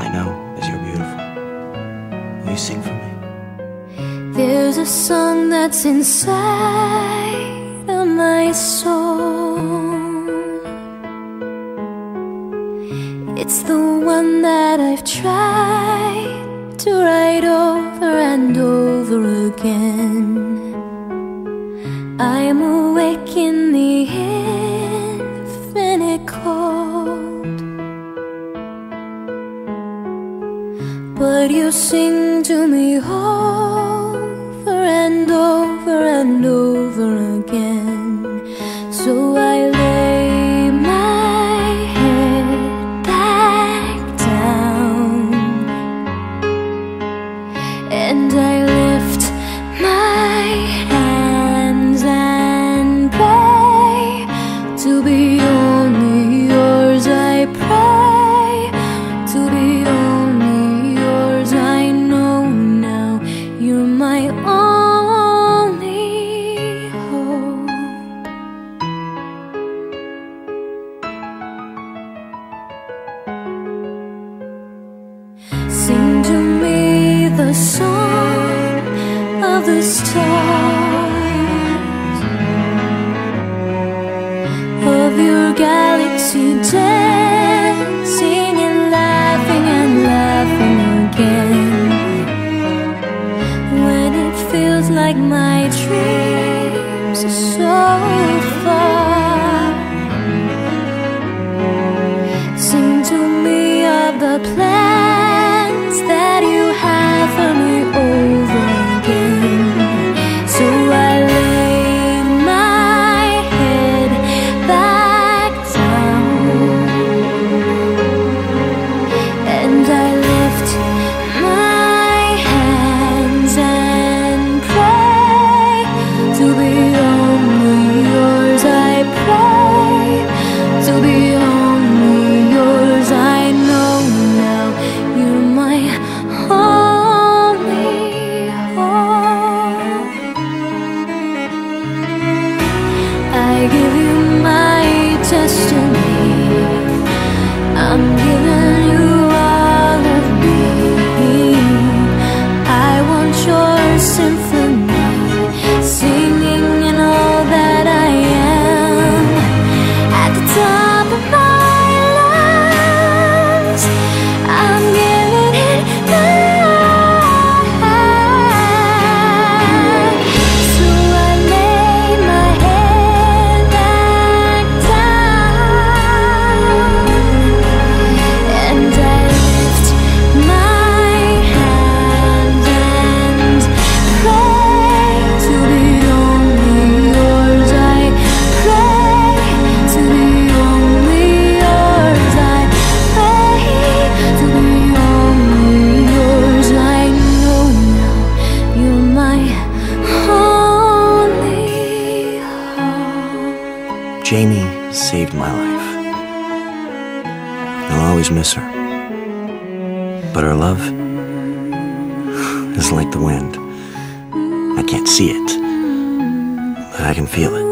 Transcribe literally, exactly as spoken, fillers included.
I know is you're beautiful. Will you sing for me? There's a song that's inside of my soul. It's the one that I've tried to write over and over again. I'm awake in the infinite cold, but you sing to me over and over and over again. So I lay my head back down and I lift my hands and pray to be only yours. I pray to be only yours. I know now you're my only hope. Sing to me the song of the stars, of your galaxy dancing and laughing and laughing again. When it feels like my dreams are so far, sing to me of the plans that you have for me over again. So I lay my head back down and I lift my hands and pray to be only yours. I pray to be only yours. I know now you're my only hope. I give you my destiny. I'm giving you all of me. I want your symphony, singing in all that I am. At the top of my lungs, I'm giving it back. So I lay my head back down and I lift my hand and pray to be only yours. I pray to be only yours. I pray to be only yours. I know now you're my only hope. Jamie saved my life. I'll always miss her. But her love is like the wind. I can't see it, but I can feel it.